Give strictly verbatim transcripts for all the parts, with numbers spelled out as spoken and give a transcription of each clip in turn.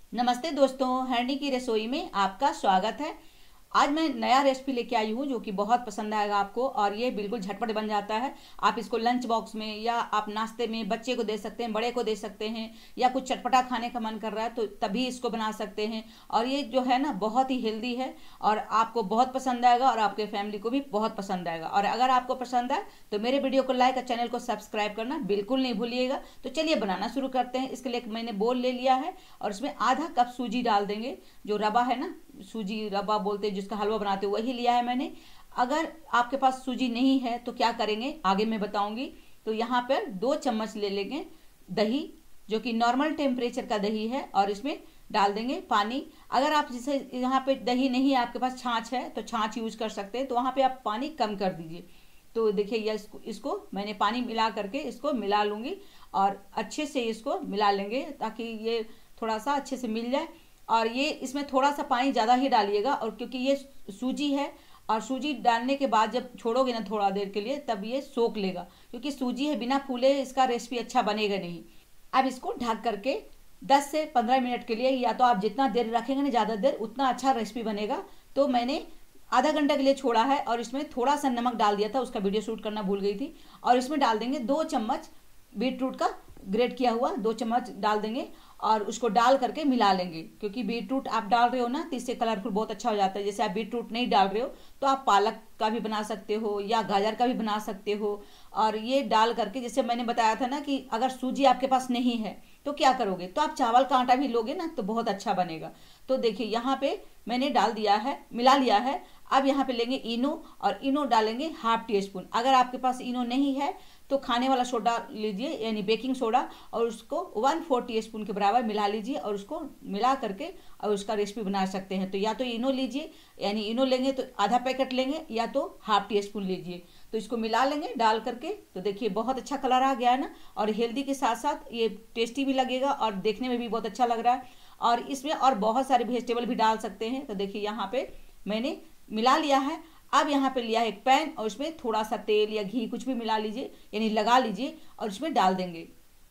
नमस्ते दोस्तों, हरणी की रसोई में आपका स्वागत है। आज मैं नया रेसिपी लेके आई हूँ जो कि बहुत पसंद आएगा आपको। और ये बिल्कुल झटपट बन जाता है। आप इसको लंच बॉक्स में या आप नाश्ते में बच्चे को दे सकते हैं, बड़े को दे सकते हैं, या कुछ चटपटा खाने का मन कर रहा है तो तभी इसको बना सकते हैं। और ये जो है ना बहुत ही हेल्दी है और आपको बहुत पसंद आएगा और आपके फैमिली को भी बहुत पसंद आएगा। और अगर आपको पसंद आए तो मेरे वीडियो को लाइक और चैनल को सब्सक्राइब करना बिल्कुल नहीं भूलिएगा। तो चलिए बनाना शुरू करते हैं। इसके लिए मैंने बोल ले लिया है और इसमें आधा कप सूजी डाल देंगे। जो रवा है ना, सूजी रवा बोलते हैं जिसका हलवा बनाते हो, वही लिया है मैंने। अगर आपके पास सूजी नहीं है तो क्या करेंगे आगे मैं बताऊंगी। तो यहाँ पर दो चम्मच ले लेंगे दही, जो कि नॉर्मल टेम्परेचर का दही है, और इसमें डाल देंगे पानी। अगर आप जैसे यहाँ पे दही नहीं है, आपके पास छाछ है तो छाछ यूज कर सकते हैं, तो वहाँ पे आप पानी कम कर दीजिए। तो देखिए ये इसको, इसको मैंने पानी मिला करके इसको मिला लूंगी और अच्छे से इसको मिला लेंगे ताकि ये थोड़ा सा अच्छे से मिल जाए। और ये इसमें थोड़ा सा पानी ज़्यादा ही डालिएगा, और क्योंकि ये सूजी है और सूजी डालने के बाद जब छोड़ोगे ना थोड़ा देर के लिए तब ये सोख लेगा, क्योंकि सूजी है, बिना फूले इसका रेसिपी अच्छा बनेगा नहीं। अब इसको ढक करके दस से पंद्रह मिनट के लिए, या तो आप जितना देर रखेंगे ना ज़्यादा देर उतना अच्छा रेसिपी बनेगा। तो मैंने आधा घंटा के लिए छोड़ा है और इसमें थोड़ा सा नमक डाल दिया था, उसका वीडियो शूट करना भूल गई थी। और इसमें डाल देंगे दो चम्मच बीट रूट का ग्रेट किया हुआ, दो चम्मच डाल देंगे और उसको डाल करके मिला लेंगे। क्योंकि बीट रूट आप डाल रहे हो ना तो इससे कलरफुल बहुत अच्छा हो जाता है। जैसे आप बीट रूट नहीं डाल रहे हो तो आप पालक का भी बना सकते हो या गाजर का भी बना सकते हो। और ये डाल करके, जैसे मैंने बताया था ना कि अगर सूजी आपके पास नहीं है तो क्या करोगे, तो आप चावल का आटा भी लोगे ना तो बहुत अच्छा बनेगा। तो देखिए यहाँ पे मैंने डाल दिया है, मिला लिया है। अब यहाँ पे लेंगे इनो, और इनो डालेंगे हाफ टी स्पून। अगर आपके पास इनो नहीं है तो खाने वाला सोडा लीजिए, यानी बेकिंग सोडा, और उसको वन फोर टी स्पून के बराबर मिला लीजिए और उसको मिला करके और उसका रेसिपी बना सकते हैं। तो या तो इनो लीजिए, यानी इनो लेंगे तो आधा पैकेट लेंगे, या तो हाफ टी स्पून लीजिए। तो इसको मिला लेंगे डाल करके। तो देखिए बहुत अच्छा कलर आ गया है ना, और हेल्दी के साथ साथ ये टेस्टी भी लगेगा और देखने में भी बहुत अच्छा लग रहा है। और इसमें और बहुत सारे वेजिटेबल भी डाल सकते हैं। तो देखिए यहाँ पे मैंने मिला लिया है। अब यहाँ पे लिया है एक पैन और उसमें थोड़ा सा तेल या घी कुछ भी मिला लीजिए, यानी लगा लीजिए, और उसमें डाल देंगे।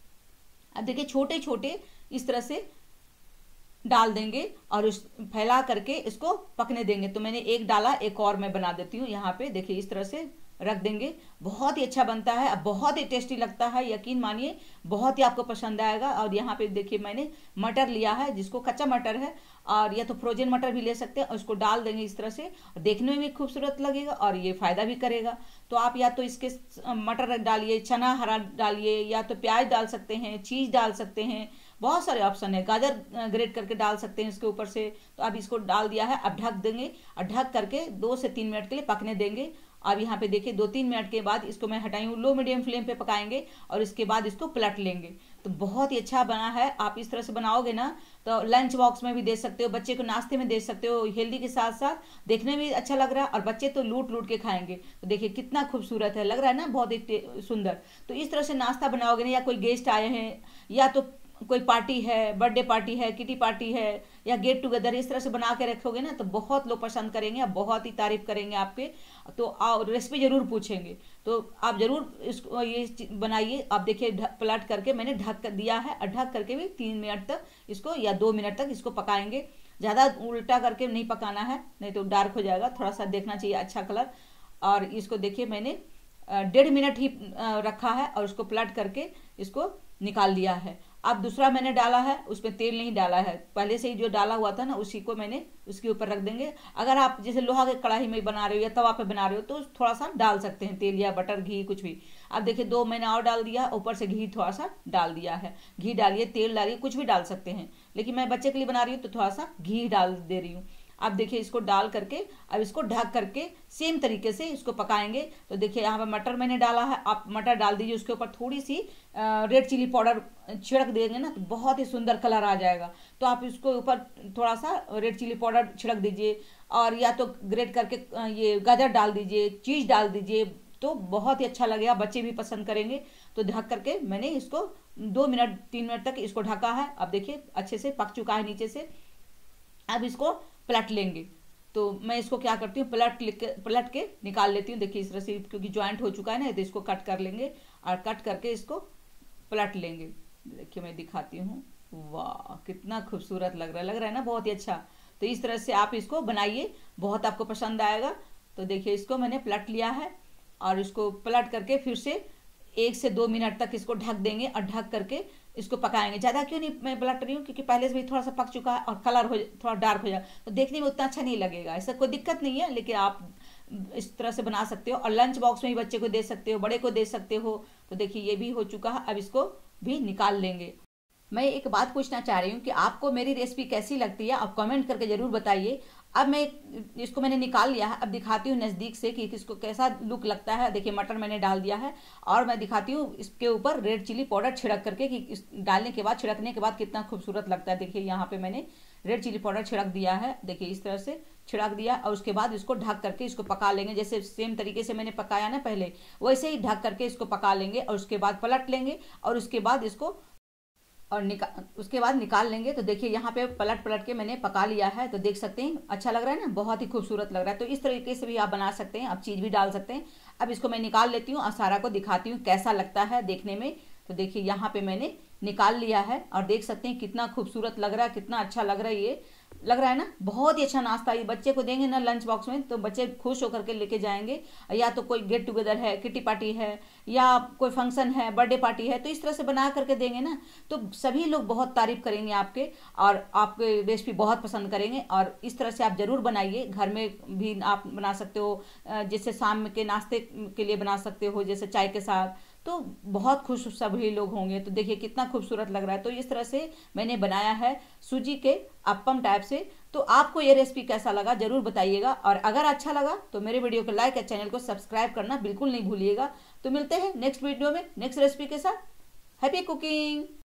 अब देखिए छोटे छोटे इस तरह से डाल देंगे और उस फैला करके इसको पकने देंगे। तो मैंने एक डाला, एक और मैं बना देती हूँ। यहाँ पे देखिए इस तरह से रख देंगे। बहुत ही अच्छा बनता है, अब बहुत ही टेस्टी लगता है, यकीन मानिए बहुत ही आपको पसंद आएगा। और यहाँ पे देखिए मैंने मटर लिया है, जिसको कच्चा मटर है, और या तो फ्रोजन मटर भी ले सकते हैं, और उसको डाल देंगे इस तरह से। देखने में भी खूबसूरत लगेगा और ये फायदा भी करेगा। तो आप या तो इसके मटर डालिए, चना हरा डालिए, या तो प्याज डाल सकते हैं, चीज डाल सकते हैं, बहुत सारे ऑप्शन है। गाजर ग्रेट करके डाल सकते हैं इसके ऊपर से। तो अब इसको डाल दिया है, अब ढक देंगे और ढक करके दो से तीन मिनट के लिए पकने देंगे। अब यहाँ पे देखिए दो तीन मिनट के बाद इसको मैं हटाई हूँ, लो मीडियम फ्लेम पे पकाएंगे और इसके बाद इसको पलट लेंगे। तो बहुत ही अच्छा बना है। आप इस तरह से बनाओगे ना तो लंच बॉक्स में भी दे सकते हो, बच्चे को नाश्ते में दे सकते हो। हेल्दी के साथ साथ देखने में भी अच्छा लग रहा है और बच्चे तो लूट लूट के खाएंगे। तो देखिए कितना खूबसूरत है, लग रहा है ना, बहुत ही सुंदर। तो इस तरह से नाश्ता बनाओगे ना, या कोई गेस्ट आए हैं, या तो कोई पार्टी है, बर्थडे पार्टी है, किटी पार्टी है, या गेट टुगेदर, इस तरह से बना के रखोगे ना तो बहुत लोग पसंद करेंगे, अब बहुत ही तारीफ करेंगे आपके। तो आप रेसिपी जरूर पूछेंगे। तो आप जरूर इसको ये बनाइए। आप देखिए पलट करके मैंने ढक कर दिया है, और ढक करके भी तीन मिनट तक इसको या दो मिनट तक इसको पकाएंगे। ज़्यादा उल्टा करके नहीं पकाना है, नहीं तो डार्क हो जाएगा, थोड़ा सा देखना चाहिए अच्छा कलर। और इसको देखिए मैंने डेढ़ मिनट ही रखा है और उसको पलट करके इसको निकाल लिया है। अब दूसरा मैंने डाला है, उसमें तेल नहीं डाला है, पहले से ही जो डाला हुआ था ना उसी को मैंने उसके ऊपर रख देंगे। अगर आप जैसे लोहा के कढ़ाई में बना रहे हो या तवा पे बना रहे हो तो थोड़ा सा डाल सकते हैं तेल या बटर, घी कुछ भी। अब देखिए दो मैंने और डाल दिया, ऊपर से घी थोड़ा सा डाल दिया है। घी डालिए, तेल डालिए, कुछ भी डाल सकते हैं, लेकिन मैं बच्चे के लिए बना रही हूँ तो थोड़ा सा घी डाल दे रही हूँ। अब देखिए इसको डाल करके अब इसको ढक करके सेम तरीके से इसको पकाएंगे। तो देखिए यहाँ पे मटर मैंने डाला है, आप मटर डाल दीजिए, उसके ऊपर थोड़ी सी रेड चिली पाउडर छिड़क देंगे ना तो बहुत ही सुंदर कलर आ जाएगा। तो आप इसको ऊपर थोड़ा सा रेड चिली पाउडर छिड़क दीजिए, और या तो ग्रेट करके ये गाजर डाल दीजिए, चीज डाल दीजिए, तो बहुत ही अच्छा लगेगा, बच्चे भी पसंद करेंगे। तो ढक करके मैंने इसको दो मिनट तीन मिनट तक इसको ढका है। अब देखिए अच्छे से पक चुका है नीचे से। अब इसको पलट लेंगे। तो मैं इसको क्या करती हूँ, पलट के पलट के निकाल लेती हूँ। देखिए इस तरह से, क्योंकि ज्वाइंट हो चुका है ना, तो इसको कट कर लेंगे और कट करके इसको पलट लेंगे। देखिए मैं दिखाती हूँ, वाह कितना खूबसूरत लग रहा है, लग रहा है ना बहुत ही अच्छा। तो इस तरह से आप इसको बनाइए, बहुत आपको पसंद आएगा। तो देखिए इसको मैंने पलट लिया है और इसको पलट करके फिर से एक से दो मिनट तक इसको ढक देंगे और ढक करके इसको पकाएंगे। ज़्यादा क्यों नहीं मैं पलट रही हूँ, क्योंकि पहले से भी थोड़ा सा पक चुका है और कलर हो थोड़ा डार्क हो जाए तो देखने में उतना अच्छा नहीं लगेगा। ऐसा कोई दिक्कत नहीं है, लेकिन आप इस तरह से बना सकते हो और लंच बॉक्स में भी बच्चे को दे सकते हो, बड़े को दे सकते हो। तो देखिए ये भी हो चुका है, अब इसको भी निकाल लेंगे। मैं एक बात पूछना चाह रही हूँ कि आपको मेरी रेसिपी कैसी लगती है, आप कमेंट करके जरूर बताइए। अब मैं इसको मैंने निकाल लिया है, अब दिखाती हूँ नज़दीक से कि इसको कैसा लुक लगता है। देखिए मटर मैंने डाल दिया है और मैं दिखाती हूँ इसके ऊपर रेड चिली पाउडर छिड़क करके कि इस डालने के बाद, छिड़कने के बाद कितना खूबसूरत लगता है। देखिए यहाँ पे मैंने रेड चिली पाउडर छिड़क दिया है, देखिए इस तरह से छिड़क दिया और उसके बाद इसको ढक करके इसको पका लेंगे। जैसे सेम तरीके से मैंने पकाया ना पहले, वैसे ही ढक करके इसको पका लेंगे और उसके बाद पलट लेंगे और उसके बाद इसको और निकाल उसके बाद निकाल लेंगे। तो देखिए यहाँ पे पलट पलट के मैंने पका लिया है, तो देख सकते हैं अच्छा लग रहा है ना, बहुत ही खूबसूरत लग रहा है। तो इस तरीके से भी आप बना सकते हैं, आप चीज़ भी डाल सकते हैं। अब इसको मैं निकाल लेती हूँ और सारा को दिखाती हूँ कैसा लगता है देखने में। तो देखिए यहाँ पे मैंने निकाल लिया है और देख सकते हैं कितना खूबसूरत लग रहा है, कितना अच्छा लग रहा है। ये लग रहा है ना बहुत ही अच्छा नाश्ता। ये बच्चे को देंगे ना लंच बॉक्स में तो बच्चे खुश होकर के लेके जाएंगे। या तो कोई गेट टुगेदर है, किटी पार्टी है या कोई फंक्शन है, बर्थडे पार्टी है, तो इस तरह से बना करके देंगे ना तो सभी लोग बहुत तारीफ करेंगे आपके और आपके रेसिपी बहुत पसंद करेंगे। और इस तरह से आप जरूर बनाइए, घर में भी आप बना सकते हो, जैसे शाम के नाश्ते के लिए बना सकते हो, जैसे चाय के साथ, तो बहुत खुश सभी लोग होंगे। तो देखिए कितना खूबसूरत लग रहा है। तो इस तरह से मैंने बनाया है सूजी के अप्पम टाइप से। तो आपको ये रेसिपी कैसा लगा जरूर बताइएगा और अगर अच्छा लगा तो मेरे वीडियो को लाइक और चैनल को सब्सक्राइब करना बिल्कुल नहीं भूलिएगा। तो मिलते हैं नेक्स्ट वीडियो में नेक्स्ट रेसिपी के साथ। Happy cooking.